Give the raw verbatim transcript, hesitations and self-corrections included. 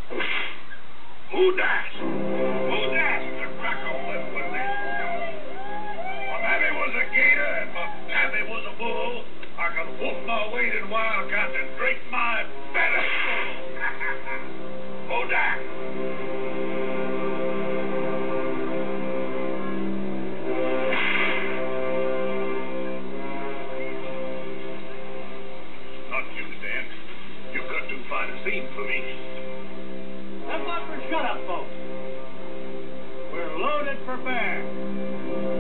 Who dashed? Who dashed the cracker whip with me? My Mammy was a gator and my Pappy was a bull. I could whoop my weight in wildcats and drink my belly full. Who dashed? Not you, Stan. You cut too fine a scene for me. That's not for shut-up, folks. We're loaded for bear.